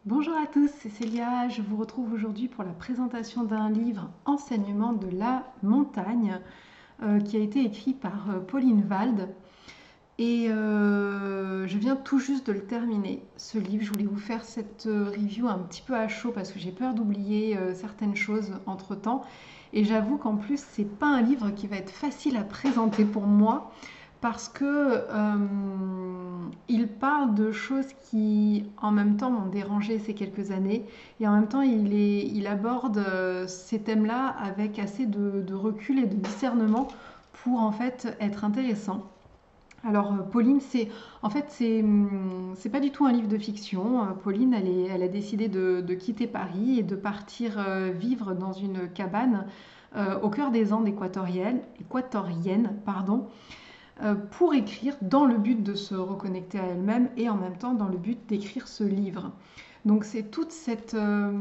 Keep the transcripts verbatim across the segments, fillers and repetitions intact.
Bonjour à tous, c'est Célia. Je vous retrouve aujourd'hui pour la présentation d'un livre Enseignement de la montagne euh, qui a été écrit par euh, Pauline Wald. Et euh, je viens tout juste de le terminer, ce livre. Je voulais vous faire cette euh, review un petit peu à chaud parce que j'ai peur d'oublier euh, certaines choses entre-temps. Et j'avoue qu'en plus, c'est pas un livre qui va être facile à présenter pour moi parce que euh, il parle de choses qui, en même temps, m'ont dérangé ces quelques années, et en même temps, il, est, il aborde euh, ces thèmes-là avec assez de, de recul et de discernement pour en fait être intéressant. Alors, euh, Pauline, c'est en fait c'est hum, c'est pas du tout un livre de fiction. Euh, Pauline, elle, est- elle a décidé de, de quitter Paris et de partir euh, vivre dans une cabane euh, au cœur des Andes équatoriennes, équatoriennes, pardon, euh, pour écrire dans le but de se reconnecter à elle-même et en même temps dans le but d'écrire ce livre. Donc c'est tout cette, euh,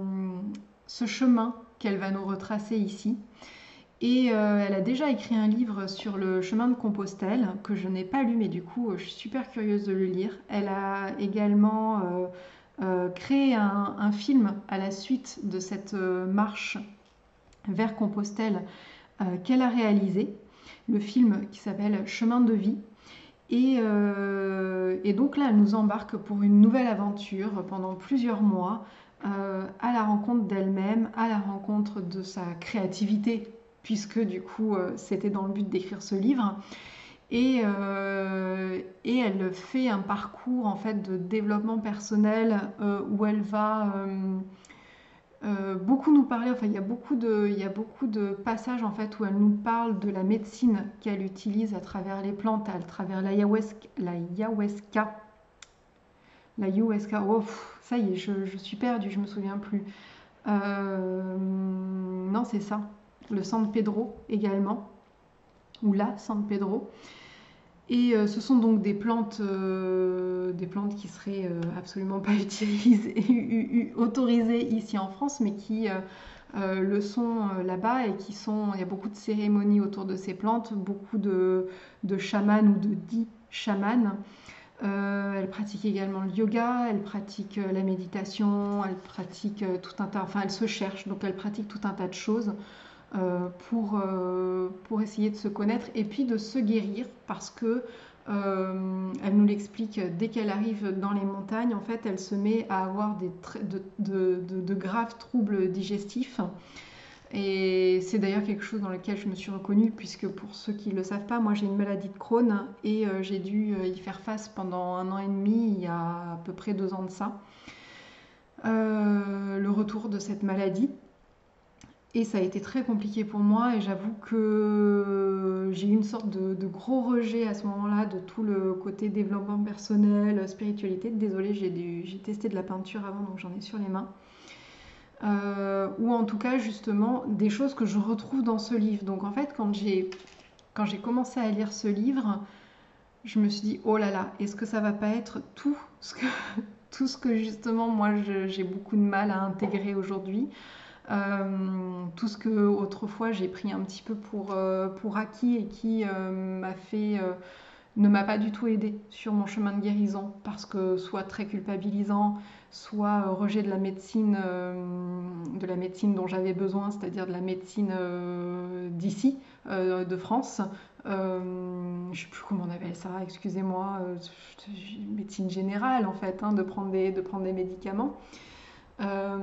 ce chemin qu'elle va nous retracer ici. Et euh, elle a déjà écrit un livre sur le chemin de Compostelle que je n'ai pas lu, mais du coup je suis super curieuse de le lire. Elle a également euh, euh, créé un, un film à la suite de cette euh, marche vers Compostelle euh, qu'elle a réalisé, le film qui s'appelle Chemin de vie. Et, euh, et donc là, elle nous embarque pour une nouvelle aventure pendant plusieurs mois euh, à la rencontre d'elle-même, à la rencontre de sa créativité, puisque du coup, euh, c'était dans le but d'écrire ce livre. Et, euh, et elle fait un parcours en fait de développement personnel euh, où elle va euh, euh, beaucoup nous parler, enfin il y a beaucoup de, il y a beaucoup de passages en fait où elle nous parle de la médecine qu'elle utilise à travers les plantes, à travers l'ayahuasca, l'ayahuasca, l'ayahuasca. Oh, pff, ça y est, je, je suis perdue, je me souviens plus. Euh, non, c'est ça. Le San Pedro également, ou la San Pedro. Et euh, ce sont donc des plantes, euh, des plantes qui seraient euh, absolument pas utilisées, autorisées ici en France, mais qui euh, euh, le sont euh, là-bas et qui sont. Il y a beaucoup de cérémonies autour de ces plantes, beaucoup de, de chamans ou de dits chamans. Euh, elle pratique également le yoga, elle pratique euh, la méditation, elle pratique euh, tout un tas. Enfin, elle se cherche, donc elle pratique tout un tas de choses euh, pour, euh, pour essayer de se connaître et puis de se guérir parce que euh, elle nous l'explique dès qu'elle arrive dans les montagnes, en fait, elle se met à avoir des de, de, de, de graves troubles digestifs. Et c'est d'ailleurs quelque chose dans lequel je me suis reconnue, puisque pour ceux qui ne le savent pas, moi j'ai une maladie de Crohn et euh, j'ai dû y faire face pendant un an et demi, il y a à peu près deux ans de ça, euh, le retour de cette maladie. Et ça a été très compliqué pour moi et j'avoue que j'ai eu une sorte de, de gros rejet à ce moment-là de tout le côté développement personnel, spiritualité. Désolée, j'ai, j'ai testé de la peinture avant donc j'en ai sur les mains. Euh, ou en tout cas justement des choses que je retrouve dans ce livre. Donc en fait quand j'ai, quand j'ai commencé à lire ce livre, je me suis dit oh là là, est-ce que ça va pas être tout ce que, tout ce que justement moi je, j'ai beaucoup de mal à intégrer aujourd'hui. Euh, tout ce que autrefois j'ai pris un petit peu pour, euh, pour acquis et qui euh, m'a fait, euh, ne m'a pas du tout aidé sur mon chemin de guérison parce que soit très culpabilisant, soit euh, rejet de la médecine, euh, de la médecine dont j'avais besoin, c'est-à-dire de la médecine euh, d'ici, euh, de France. Euh, je ne sais plus comment on appelle ça, excusez-moi, euh, médecine générale en fait, hein, de, prendre des, de prendre des médicaments. Euh,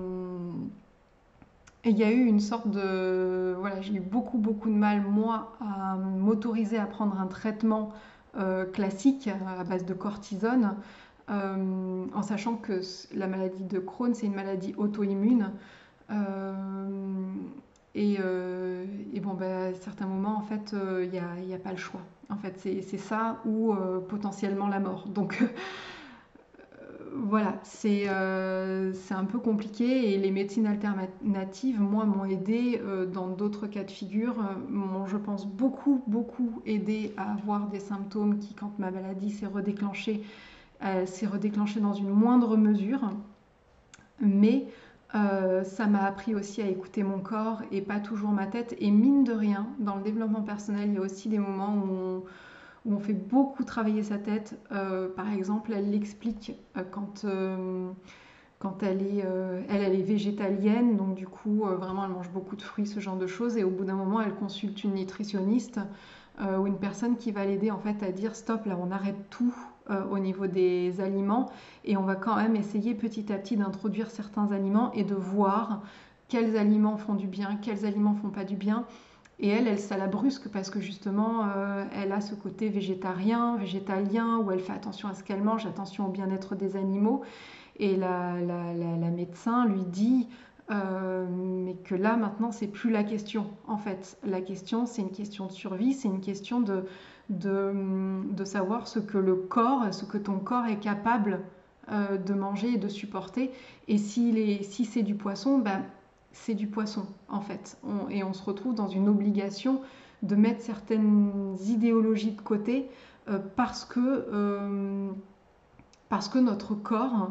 et il y a eu une sorte de... Voilà, j'ai eu beaucoup, beaucoup de mal, moi, à m'autoriser à prendre un traitement euh, classique à base de cortisone, euh, en sachant que la maladie de Crohn, c'est une maladie auto-immune. Euh, et, euh, et bon, bah, à certains moments, en fait, il euh, n'y a, y a, pas le choix. En fait, c'est, c'est ça ou euh, potentiellement la mort. Donc, voilà, c'est euh, c'est un peu compliqué et les médecines alternatives, moi, m'ont aidé euh, dans d'autres cas de figure, euh, m'ont, je pense, beaucoup, beaucoup aidé à avoir des symptômes qui, quand ma maladie s'est redéclenchée, elle s'est redéclenchée dans une moindre mesure, mais euh, ça m'a appris aussi à écouter mon corps et pas toujours ma tête. Et mine de rien, dans le développement personnel, il y a aussi des moments où on, où on fait beaucoup travailler sa tête. Euh, par exemple, elle l'explique euh, quand, euh, quand elle est, euh, elle, elle est végétalienne, donc du coup, euh, vraiment, elle mange beaucoup de fruits, ce genre de choses. Et au bout d'un moment, elle consulte une nutritionniste euh, ou une personne qui va l'aider en fait à dire stop, là, on arrête tout euh, au niveau des aliments et on va quand même essayer petit à petit d'introduire certains aliments et de voir quels aliments font du bien, quels aliments font pas du bien. Et elle, elle, ça la brusque parce que justement, euh, elle a ce côté végétarien, végétalien, où elle fait attention à ce qu'elle mange, attention au bien-être des animaux. Et la, la, la, la médecin lui dit euh, mais que là maintenant c'est plus la question en fait. La question c'est une question de survie, c'est une question de, de, de savoir ce que le corps, ce que ton corps est capable euh, de manger et de supporter. Et s'il est, si c'est du poisson, ben, c'est du poisson en fait. On, et on se retrouve dans une obligation de mettre certaines idéologies de côté euh, parce que euh, parce que notre corps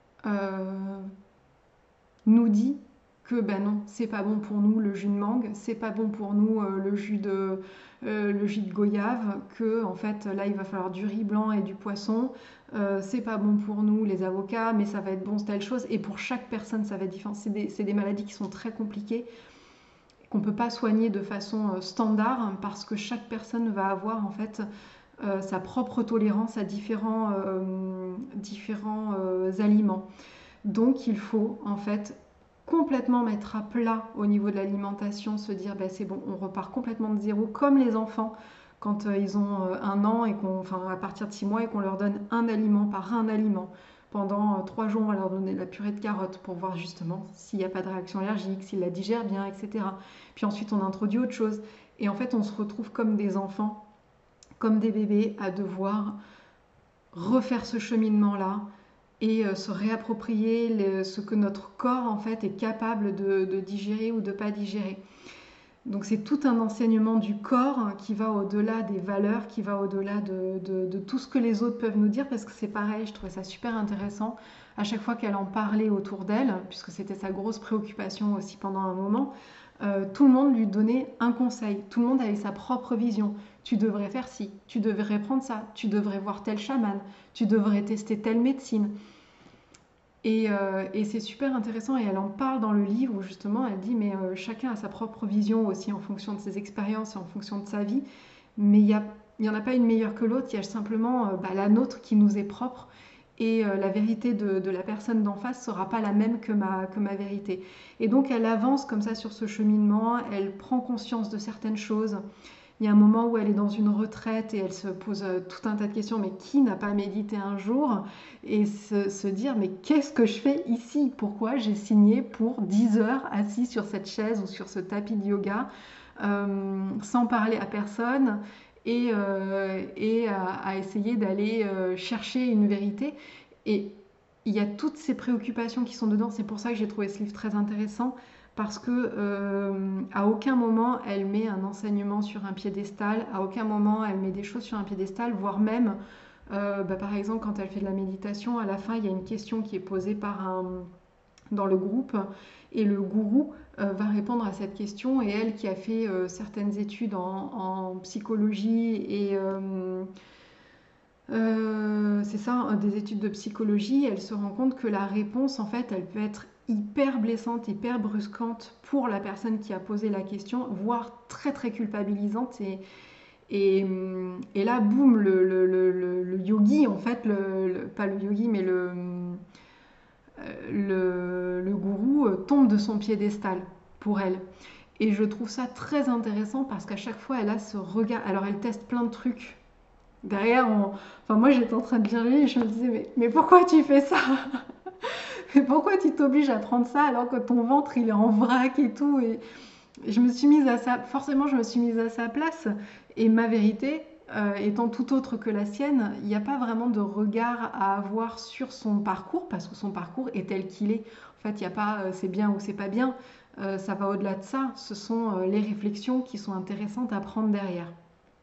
euh, nous dit que ben non, c'est pas bon pour nous le jus de mangue, c'est pas bon pour nous euh, le jus de euh, le jus de goyave, que en fait là il va falloir du riz blanc et du poisson, euh, c'est pas bon pour nous les avocats, mais ça va être bon telle chose. Et pour chaque personne ça va être différent. C'est des, c'est des maladies qui sont très compliquées, qu'on peut pas soigner de façon standard hein, parce que chaque personne va avoir en fait euh, sa propre tolérance à différents, euh, différents euh, aliments. Donc il faut en fait complètement mettre à plat au niveau de l'alimentation, se dire ben, c'est bon, on repart complètement de zéro, comme les enfants quand euh, ils ont euh, un an et qu'on, enfin à partir de six mois et qu'on leur donne un aliment par un aliment. Pendant euh, trois jours, on va leur donner de la purée de carottes pour voir justement s'il n'y a pas de réaction allergique, s'ils la digèrent bien, et cetera. Puis ensuite, on introduit autre chose. Et en fait, on se retrouve comme des enfants, comme des bébés, à devoir refaire ce cheminement-là et euh, se réapproprier le- ce que notre corps en fait est capable de, de digérer ou de pas digérer. Donc c'est tout un enseignement du corps hein, qui va au-delà des valeurs, qui va au-delà de, de- de tout ce que les autres peuvent nous dire, parce que c'est pareil, je trouvais ça super intéressant à chaque fois qu'elle en parlait autour d'elle, puisque c'était sa grosse préoccupation aussi pendant un moment. Euh, tout le monde lui donnait un conseil, tout le monde avait sa propre vision. Tu devrais faire ci, tu devrais prendre ça, tu devrais voir tel chaman, tu devrais tester telle médecine. Et, euh, et c'est super intéressant et elle en parle dans le livre où justement elle dit mais euh, chacun a sa propre vision aussi en fonction de ses expériences et en fonction de sa vie, mais il n'y en a pas une meilleure que l'autre, il y a simplement euh, bah, la nôtre qui nous est propre et euh, la vérité de, de la personne d'en face ne sera pas la même que ma, que ma vérité. Et donc elle avance comme ça sur ce cheminement, elle prend conscience de certaines choses. Il y a un moment où elle est dans une retraite et elle se pose euh, tout un tas de questions, mais qui n'a pas médité un jour? Et se, se dire, mais qu'est-ce que je fais ici? Pourquoi j'ai signé pour dix heures assis sur cette chaise ou sur ce tapis de yoga euh, sans parler à personne et, euh, et à, à essayer d'aller euh, chercher une vérité. Et il y a toutes ces préoccupations qui sont dedans. C'est pour ça que j'ai trouvé ce livre très intéressant parce que euh, à aucun moment elle met un enseignement sur un piédestal, à aucun moment elle met des choses sur un piédestal, voire même, euh, bah, par exemple, quand elle fait de la méditation, à la fin il y a une question qui est posée par un, dans le groupe et le gourou euh, va répondre à cette question et elle qui a fait euh, certaines études en, en psychologie et euh, euh, c'est ça, des études de psychologie, elle se rend compte que la réponse, en fait, elle peut être hyper blessante, hyper brusquante pour la personne qui a posé la question, voire très très culpabilisante. Et, et, et là, boum, le, le, le, le yogi, en fait, le, le, pas le yogi, mais le, le, le gourou euh, tombe de son piédestal pour elle. Et je trouve ça très intéressant parce qu'à chaque fois, elle a ce regard. Alors, elle teste plein de trucs. Derrière, on... enfin, moi j'étais en train de lire et je me disais, mais, mais pourquoi tu fais ça? Mais pourquoi tu t'obliges à prendre ça alors que ton ventre il est en vrac et tout? Et je me suis mise à sa... Forcément, je me suis mise à sa place. Et ma vérité, euh, étant tout autre que la sienne, il n'y a pas vraiment de regard à avoir sur son parcours parce que son parcours est tel qu'il est. En fait, il n'y a pas euh, c'est bien ou c'est pas bien. Euh, ça va au-delà de ça. Ce sont euh, les réflexions qui sont intéressantes à prendre derrière.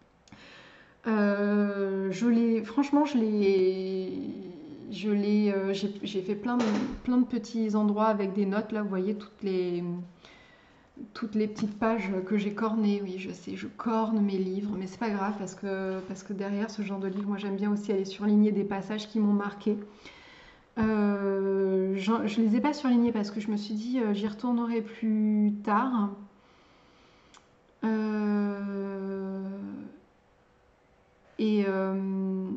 Euh, je l'ai, franchement, je l'ai, je l'ai, euh, j'ai, j'ai fait plein de, plein de petits endroits avec des notes. Là, vous voyez toutes les, toutes les petites pages que j'ai cornées. Oui, je sais, je corne mes livres, mais c'est pas grave parce que, parce que derrière ce genre de livre, moi j'aime bien aussi aller surligner des passages qui m'ont marqué. Euh, je ne les ai pas surlignés parce que je me suis dit euh, j'y retournerai plus tard. Euh, et, euh,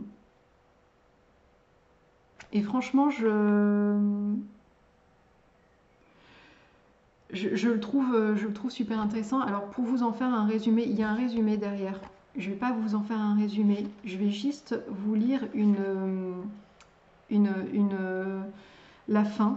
et franchement, je, je, je le trouve, je le trouve super intéressant. Alors pour vous en faire un résumé, il y a un résumé derrière. Je ne vais pas vous en faire un résumé. Je vais juste vous lire une, une, une, la fin.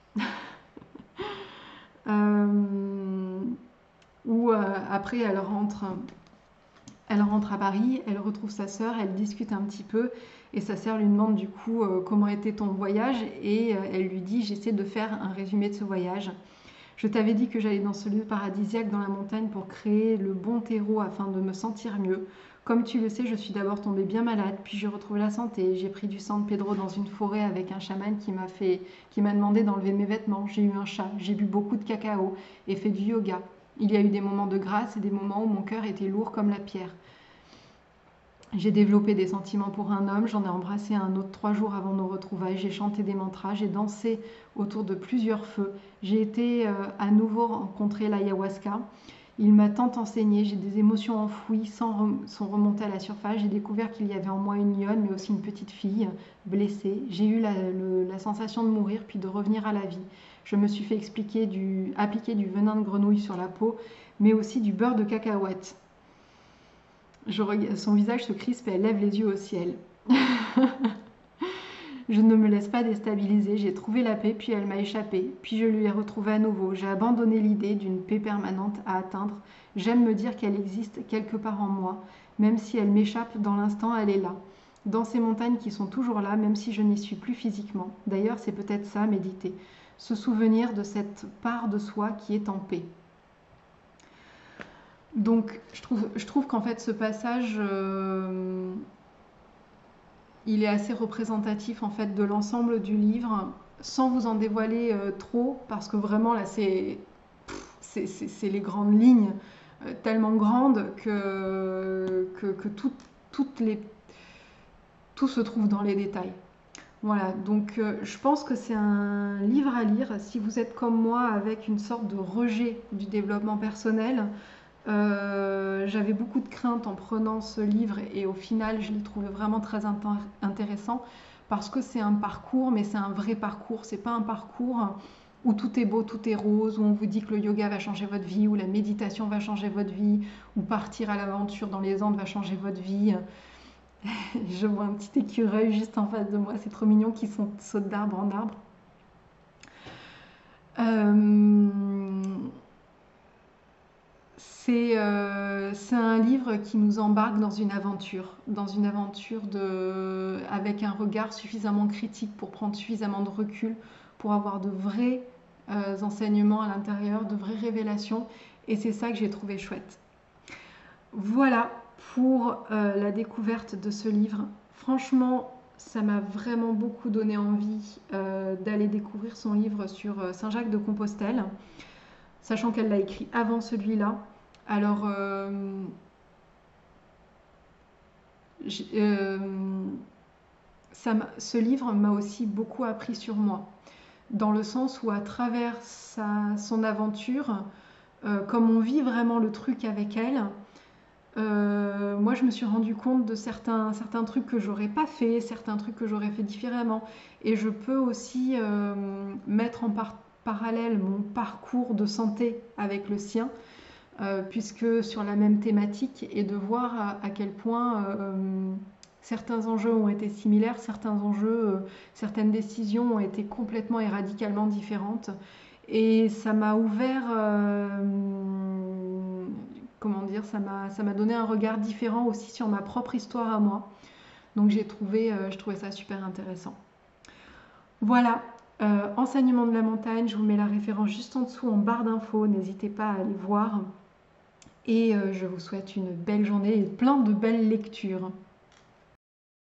euh, où euh, après elle rentre, elle rentre à Paris, elle retrouve sa sœur, elle discute un petit peu et sa sœur lui demande du coup euh, comment était ton voyage et euh, elle lui dit j'essaie de faire un résumé de ce voyage. Je t'avais dit que j'allais dans ce lieu paradisiaque dans la montagne pour créer le bon terreau afin de me sentir mieux. Comme tu le sais, je suis d'abord tombée bien malade, puis j'ai retrouvé la santé. J'ai pris du sang de Pedro dans une forêt avec un chaman qui m'a fait, qui m'a demandé d'enlever mes vêtements. J'ai eu un chat, j'ai bu beaucoup de cacao et fait du yoga. Il y a eu des moments de grâce et des moments où mon cœur était lourd comme la pierre. J'ai développé des sentiments pour un homme, j'en ai embrassé un autre trois jours avant nos retrouvailles, j'ai chanté des mantras, j'ai dansé autour de plusieurs feux, j'ai été euh, à nouveau rencontrer l'ayahuasca. Il m'a tant enseigné, j'ai des émotions enfouies sans rem sont remontées à la surface, j'ai découvert qu'il y avait en moi une lionne mais aussi une petite fille blessée. J'ai eu la, le, la sensation de mourir puis de revenir à la vie. Je me suis fait expliquer du, appliquer du venin de grenouille sur la peau mais aussi du beurre de cacahuète. Je regarde, son visage se crispe et elle lève les yeux au ciel. Je ne me laisse pas déstabiliser, j'ai trouvé la paix, puis elle m'a échappé, puis je lui ai retrouvé à nouveau. J'ai abandonné l'idée d'une paix permanente à atteindre. J'aime me dire qu'elle existe quelque part en moi, même si elle m'échappe dans l'instant, elle est là. Dans ces montagnes qui sont toujours là, même si je n'y suis plus physiquement. D'ailleurs, c'est peut-être ça, méditer. Se souvenir de cette part de soi qui est en paix. Donc, je trouve, je trouve qu'en fait, ce passage, euh, il est assez représentatif en fait de l'ensemble du livre, sans vous en dévoiler euh, trop, parce que vraiment là, c'est c'est les grandes lignes euh, tellement grandes que, que, que tout, toutes les, tout se trouve dans les détails. Voilà, donc euh, je pense que c'est un livre à lire si vous êtes comme moi avec une sorte de rejet du développement personnel. Euh, j'avais beaucoup de craintes en prenant ce livre et au final je l'ai trouvé vraiment très intéressant parce que c'est un parcours, mais c'est un vrai parcours, c'est pas un parcours où tout est beau, tout est rose, où on vous dit que le yoga va changer votre vie, où la méditation va changer votre vie, où partir à l'aventure dans les Andes va changer votre vie. Je vois un petit écureuil juste en face de moi, c'est trop mignon, qui saute d'arbre en arbre. Euh... C'est euh, un livre qui nous embarque dans une aventure, dans une aventure de, avec un regard suffisamment critique pour prendre suffisamment de recul, pour avoir de vrais euh, enseignements à l'intérieur, de vraies révélations, et c'est ça que j'ai trouvé chouette. Voilà pour euh, la découverte de ce livre. Franchement, ça m'a vraiment beaucoup donné envie euh, d'aller découvrir son livre sur Saint-Jacques-de-Compostelle, sachant qu'elle l'a écrit avant celui-là. Alors, euh, euh, ça ce livre m'a aussi beaucoup appris sur moi, dans le sens où à travers sa, son aventure, euh, comme on vit vraiment le truc avec elle, euh, moi je me suis rendu compte de certains, certains trucs que j'aurais pas fait, certains trucs que j'aurais fait différemment. Et je peux aussi euh, mettre en par parallèle mon parcours de santé avec le sien, Euh, puisque sur la même thématique, et de voir à, à quel point euh, certains enjeux ont été similaires, certains enjeux, euh, certaines décisions ont été complètement et radicalement différentes. Et ça m'a ouvert, euh, comment dire, ça m'a ça m'a donné un regard différent aussi sur ma propre histoire à moi. Donc j'ai trouvé, euh, je trouvais ça super intéressant. Voilà. Euh, Enseignement de la montagne, je vous mets la référence juste en dessous en barre d'infos, n'hésitez pas à aller voir. Et euh, je vous souhaite une belle journée et plein de belles lectures.